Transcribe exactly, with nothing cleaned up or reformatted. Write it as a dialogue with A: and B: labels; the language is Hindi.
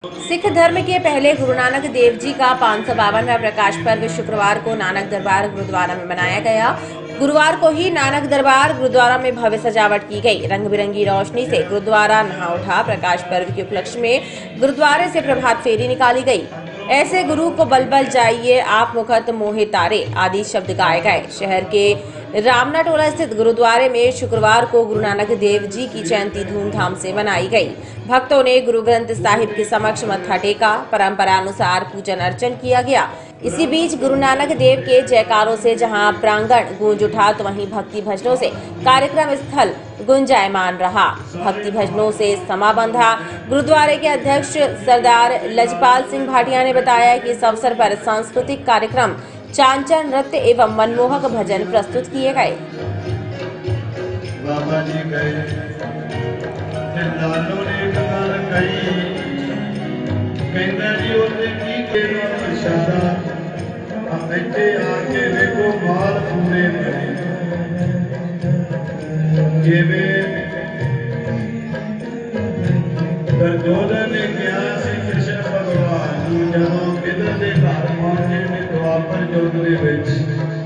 A: सिख धर्म के पहले गुरु नानक देव जी का पाँच सौ बावनवा प्रकाश पर्व शुक्रवार को नानक दरबार गुरुद्वारा में मनाया गया। गुरुवार को ही नानक दरबार गुरुद्वारा में भव्य सजावट की गई। रंग बिरंगी रोशनी से गुरुद्वारा नहा उठा। प्रकाश पर्व के उपलक्ष्य में गुरुद्वारे से प्रभात फेरी निकाली गई। ऐसे गुरु को बल बल जाइए, आप मुखत मोहे तारे आदि शब्द गाए गए। शहर के रामना टोला स्थित गुरुद्वारे में शुक्रवार को गुरु नानक देव जी की जयंती धूमधाम से मनाई गई। भक्तों ने गुरु ग्रंथ साहिब के समक्ष मत्था टेका। परंपरा अनुसार पूजन अर्चन किया गया। इसी बीच गुरु नानक देव के जयकारों से जहां प्रांगण गूंज उठा, तो वहीं भक्ति भजनों से कार्यक्रम स्थल गुंजायमान रहा। भक्ति भजनों से समा बंधा। गुरुद्वारे के अध्यक्ष सरदार लजपाल सिंह भाटिया ने बताया कि इस अवसर पर सांस्कृतिक कार्यक्रम, चांचर नृत्य एवं मनमोहक भजन प्रस्तुत किए गए।
B: बाबा जी गए, लालों ने कतार कही, कहंदा जी उसे की केरो इशारा, अब इत्थे आके देखो माल पूरे करे। जिवें दुर्योधन ने कहा सी कृष्ण भगवान नूं, जदों किधर दे घर पहुंचे ने द्वापर युग दे विच